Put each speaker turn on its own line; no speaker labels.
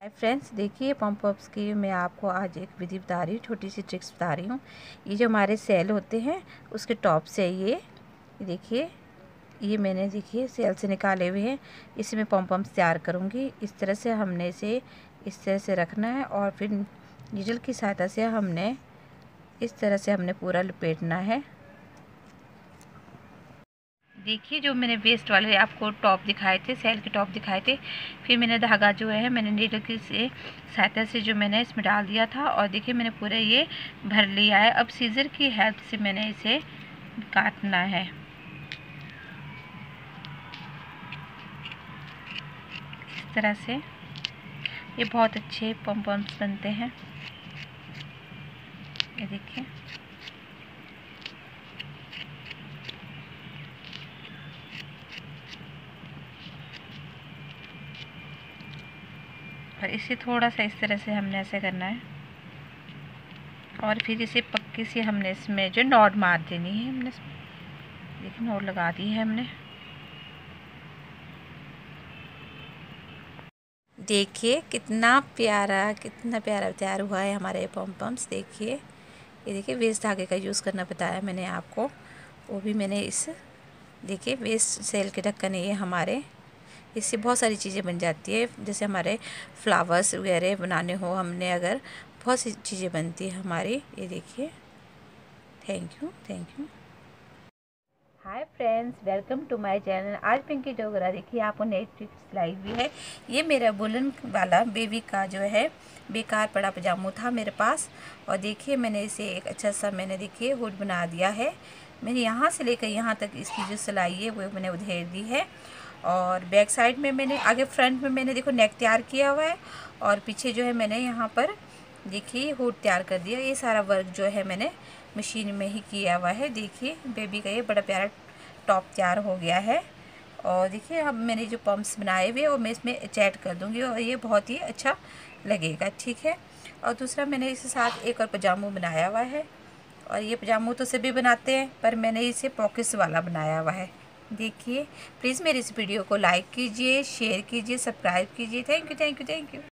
Hi friends, देखिए पॉम्पॉप्स की मैं आपको आज एक विधि बता रही हूँ, छोटी सी ट्रिक्स बता रही हूँ। ये जो हमारे सेल होते हैं उसके टॉप से ये देखिए, ये मैंने देखिए सेल से निकाले हुए हैं। इसे मैं पॉम्पॉम्स तैयार करूँगी। इस तरह से हमने इसे इस तरह से रखना है और फिर नीडल की सहायता से हमने इस तरह से पूरा लपेटना है। देखिए जो मैंने वेस्ट वाले आपको टॉप दिखाए थे, सेल के टॉप दिखाए थे, फिर मैंने धागा जो है मैंने नीडल की सहायता से जो मैंने इसमें डाल दिया था और देखिए मैंने पूरा ये भर लिया है। अब सीजर की हेल्प से मैंने इसे काटना है। इस तरह से ये बहुत अच्छे पॉम्पॉम्स बनते हैं। ये देखिए, और इसे थोड़ा सा इस तरह से हमने ऐसे करना है और फिर इसे पक्की से हमने इसमें जो नॉट मार देनी है। हमने देखिए नॉट लगा दी है हमने। देखिए कितना प्यारा तैयार हुआ है हमारे पॉम्पम्स। देखिए ये देखिए वेस्ट धागे का यूज़ करना बताया मैंने आपको, वो भी मैंने इस देखिए वेस्ट सेल के ढक्कन ये हमारे, इससे बहुत सारी चीज़ें बन जाती है। जैसे हमारे फ्लावर्स वगैरह बनाने हो हमने, अगर बहुत सी चीज़ें बनती है हमारी। ये देखिए, thank you. Hi friends, welcome to my channel. आज पिंकी डोगरा देखिए आपको नई ट्रिक्स लाई हुई है। ये मेरा वुलन वाला बेबी का जो है बेकार पड़ा पजामू था मेरे पास, और देखिए मैंने इसे एक अच्छा सा मैंने देखिए हुड बना दिया है। मैंने यहाँ से लेकर यहाँ तक इसकी जो सिलाई है वो मैंने उधेड़ दी है, और बैक साइड में मैंने आगे फ्रंट में मैंने देखो नेक तैयार किया हुआ है, और पीछे जो है मैंने यहाँ पर देखिए हुड तैयार कर दिया। ये सारा वर्क जो है मैंने मशीन में ही किया हुआ है। देखिए बेबी का ये बड़ा प्यारा टॉप तैयार हो गया है। और देखिए अब मैंने जो पम्प्स बनाए हुए वो मैं इसमें अटैच कर दूंगी और ये बहुत ही अच्छा लगेगा, ठीक है। और दूसरा मैंने इसके साथ एक और पजामू बनाया हुआ है, और ये पजामू तो सभी बनाते हैं पर मैंने इसे पॉकेट्स वाला बनाया हुआ है। देखिए प्लीज़ मेरी इस वीडियो को लाइक कीजिए, शेयर कीजिए, सब्सक्राइब कीजिए। Thank you.